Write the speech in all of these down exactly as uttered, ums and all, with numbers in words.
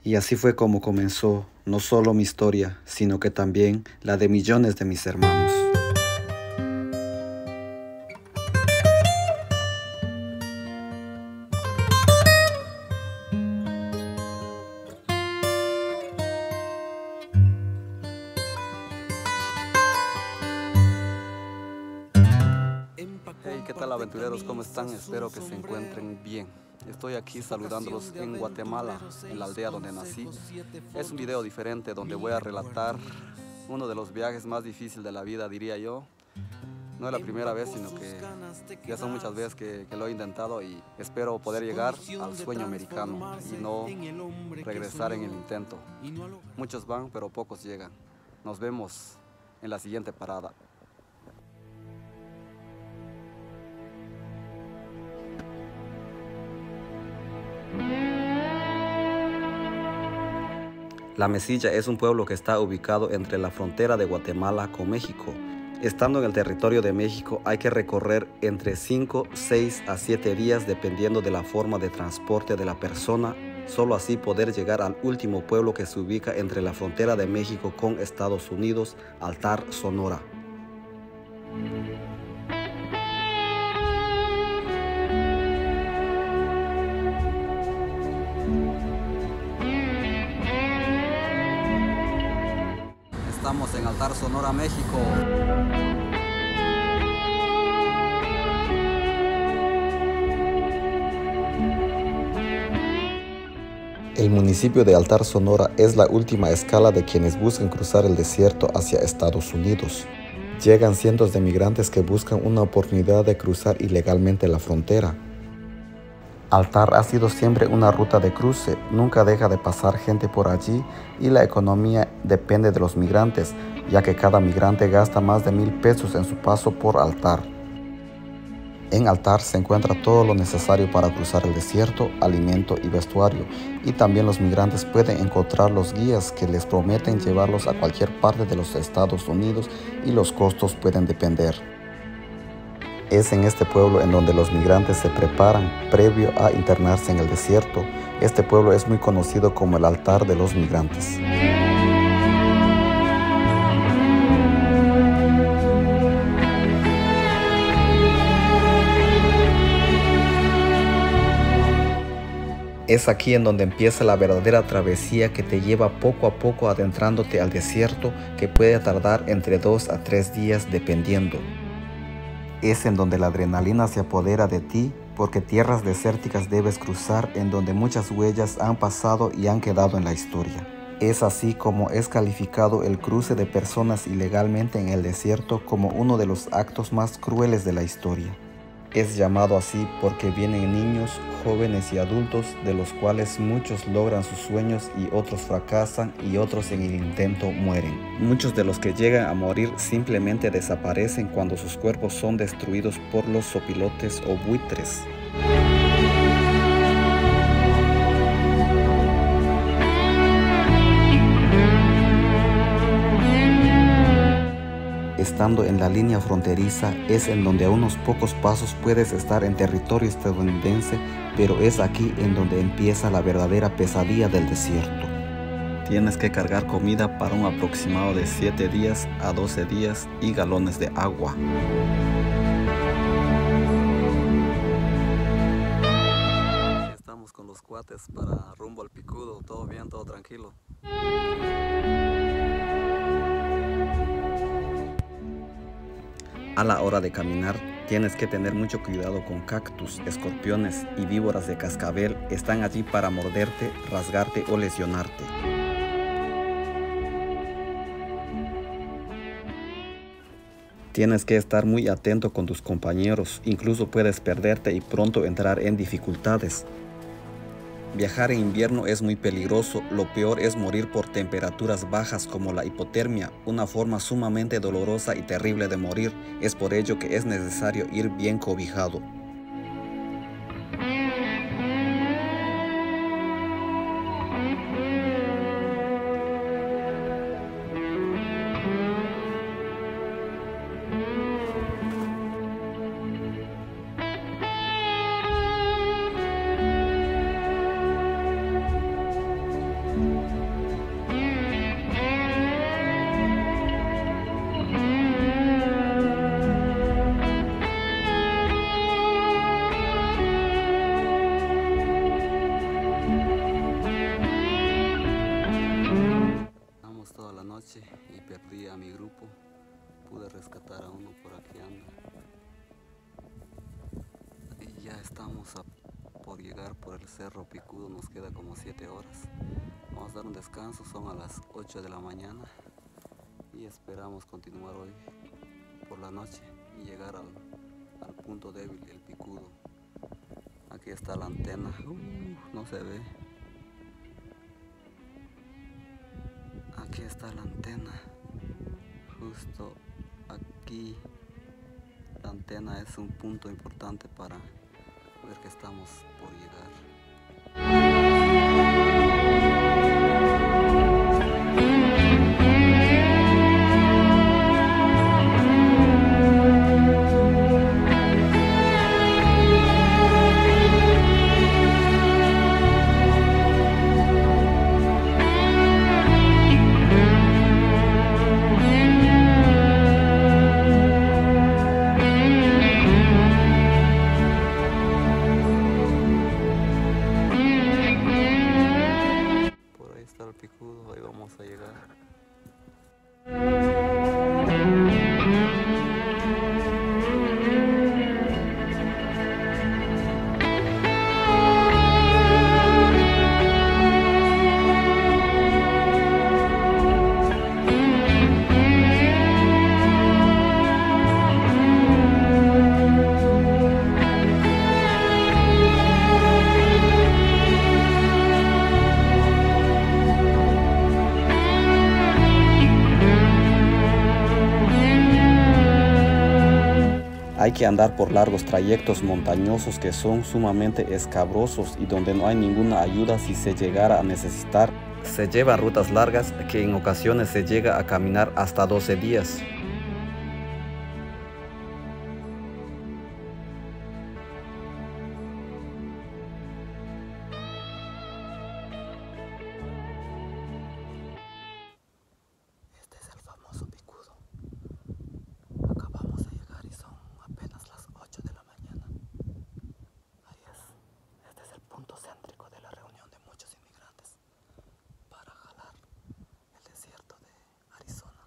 Y así fue como comenzó no solo mi historia, sino que también la de millones de mis hermanos. Hey, ¿qué tal aventureros? ¿Cómo están? Espero que se encuentren bien. Estoy aquí saludándolos en Guatemala, en la aldea donde nací. Es un video diferente donde voy a relatar uno de los viajes más difíciles de la vida, diría yo. No es la primera vez, sino que ya son muchas veces que, que lo he intentado y espero poder llegar al sueño americano y no regresar en el intento. Muchos van, pero pocos llegan. Nos vemos en la siguiente parada. La Mesilla es un pueblo que está ubicado entre la frontera de Guatemala con México. Estando en el territorio de México hay que recorrer entre cinco, seis a siete días dependiendo de la forma de transporte de la persona, solo así poder llegar al último pueblo que se ubica entre la frontera de México con Estados Unidos, Altar, Sonora. Estamos en Altar, Sonora, México. El municipio de Altar, Sonora es la última escala de quienes buscan cruzar el desierto hacia Estados Unidos. Llegan cientos de migrantes que buscan una oportunidad de cruzar ilegalmente la frontera. Altar ha sido siempre una ruta de cruce, nunca deja de pasar gente por allí y la economía depende de los migrantes, ya que cada migrante gasta más de mil pesos en su paso por Altar. En Altar se encuentra todo lo necesario para cruzar el desierto, alimento y vestuario, y también los migrantes pueden encontrar los guías que les prometen llevarlos a cualquier parte de los Estados Unidos y los costos pueden depender. Es en este pueblo en donde los migrantes se preparan previo a internarse en el desierto. Este pueblo es muy conocido como el Altar de los Migrantes. Es aquí en donde empieza la verdadera travesía que te lleva poco a poco adentrándote al desierto, que puede tardar entre dos a tres días dependiendo. Es en donde la adrenalina se apodera de ti, porque tierras desérticas debes cruzar en donde muchas huellas han pasado y han quedado en la historia. Es así como es calificado el cruce de personas ilegalmente en el desierto como uno de los actos más crueles de la historia. Es llamado así porque vienen niños, jóvenes y adultos, de los cuales muchos logran sus sueños y otros fracasan y otros en el intento mueren. Muchos de los que llegan a morir simplemente desaparecen cuando sus cuerpos son destruidos por los zopilotes o buitres. Estando en la línea fronteriza es en donde a unos pocos pasos puedes estar en territorio estadounidense, pero es aquí en donde empieza la verdadera pesadilla del desierto. Tienes que cargar comida para un aproximado de siete días a doce días y galones de agua. Estamos con los cuates para rumbo al Picudo, todo bien, todo tranquilo. A la hora de caminar, tienes que tener mucho cuidado con cactus, escorpiones y víboras de cascabel. Están allí para morderte, rasgarte o lesionarte. Tienes que estar muy atento con tus compañeros, incluso puedes perderte y pronto entrar en dificultades. Viajar en invierno es muy peligroso, lo peor es morir por temperaturas bajas como la hipotermia, una forma sumamente dolorosa y terrible de morir. Es por ello que es necesario ir bien cobijado. noche y perdí a mi grupo. Pude rescatar a uno, por aquí anda. Y ya estamos a, por llegar por el Cerro Picudo, nos queda como siete horas. Vamos a dar un descanso, son a las ocho de la mañana y esperamos continuar hoy por la noche y llegar al, al punto débil, el Picudo. Aquí está la antena, uh, no se ve. Aquí está la antena, justo aquí. La antena es un punto importante para ver que estamos por llegar. El Picudo, ahí vamos a llegar. Hay que andar por largos trayectos montañosos que son sumamente escabrosos y donde no hay ninguna ayuda si se llegara a necesitar. Se llevan rutas largas que en ocasiones se llega a caminar hasta doce días. Este es el famoso Picudo. Acabamos de llegar y son apenas las ocho de la mañana. Ahí es. Este es el punto céntrico de la reunión de muchos inmigrantes para jalar el desierto de Arizona.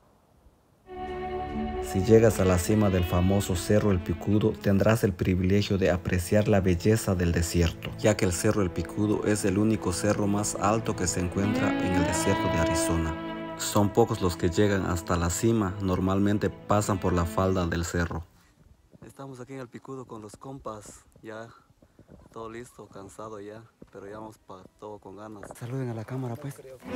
Si llegas a la cima del famoso Cerro El Picudo, tendrás el privilegio de apreciar la belleza del desierto, ya que el Cerro El Picudo es el único cerro más alto que se encuentra en el desierto de Arizona. Son pocos los que llegan hasta la cima, normalmente pasan por la falda del cerro. Estamos aquí en el Picudo con los compas, ya todo listo, cansado ya, pero ya vamos para todo con ganas. Saluden a la cámara pues.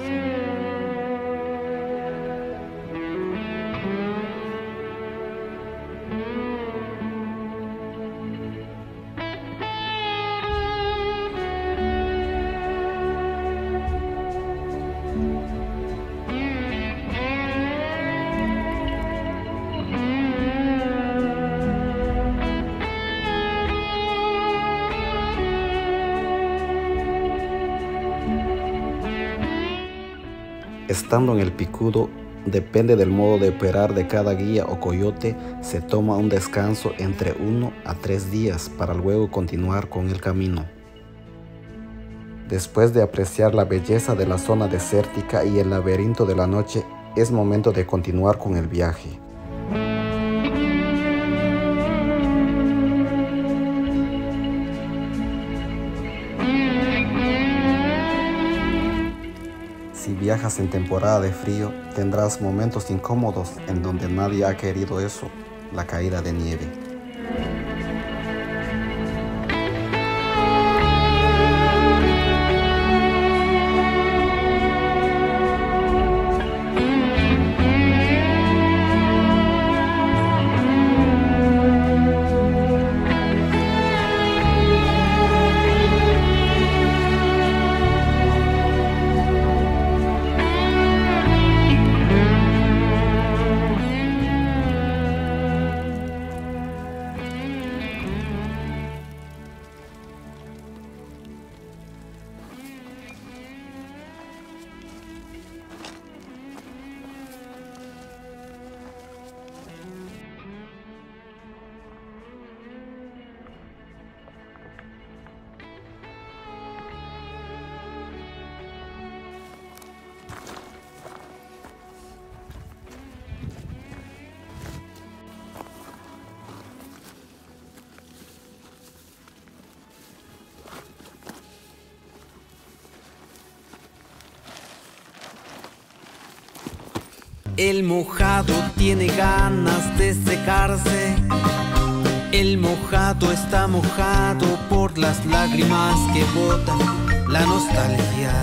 Estando en el Picudo, depende del modo de operar de cada guía o coyote, se toma un descanso entre uno a tres días para luego continuar con el camino. Después de apreciar la belleza de la zona desértica y el laberinto de la noche, es momento de continuar con el viaje. Si viajas en temporada de frío, tendrás momentos incómodos en donde nadie ha querido eso, la caída de nieve. El mojado tiene ganas de secarse. El mojado está mojado por las lágrimas que botan la nostalgia.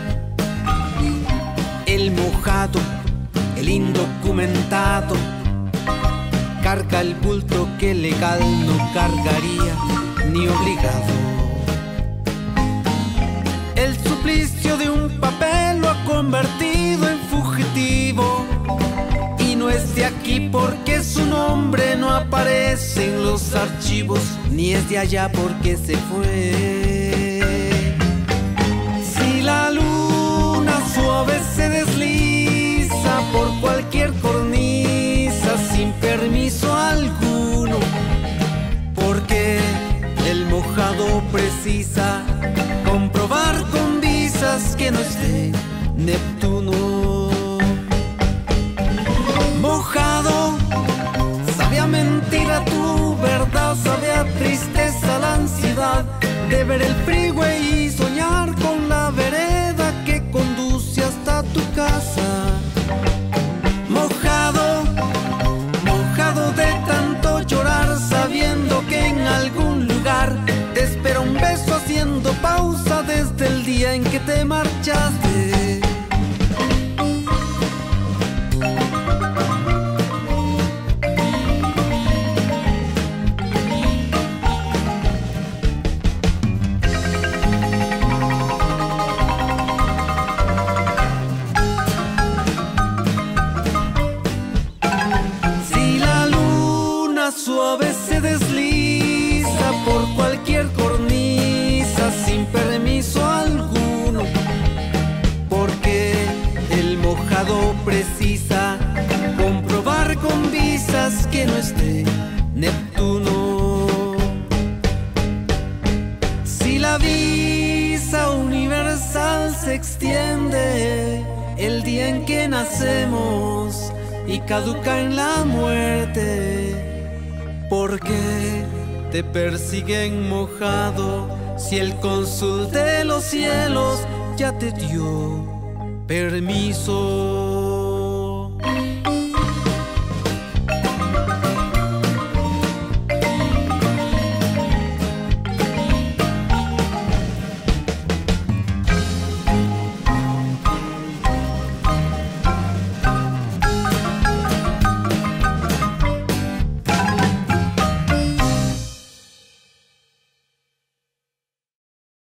El mojado, el indocumentado, carga el bulto que legal no cargaría ni obligado. El suplicio de un papel lo ha convertido en fugitivo. Y no es de aquí porque su nombre no aparece en los archivos, ni es de allá porque se fue. Si la luna suave se desliza por cualquier cornisa sin permiso alguno, porque el mojado precisa comprobar con visas que no es de Neptuno. Mojado, sabe a mentira tu verdad, sabe a tristeza la ansiedad de ver el freeway y soñar con la vereda que conduce hasta tu casa. Mojado, mojado de tanto llorar, sabiendo que en algún lugar te espera un beso haciendo pausa desde el día en que te marchaste. Suave se desliza por cualquier cornisa sin permiso alguno, porque el mojado precisa comprobar con visas que no es de Neptuno. Si la visa universal se extiende el día en que nacemos y caduca en la muerte, ¿por qué te persiguen mojado si el cónsul de los cielos ya te dio permiso?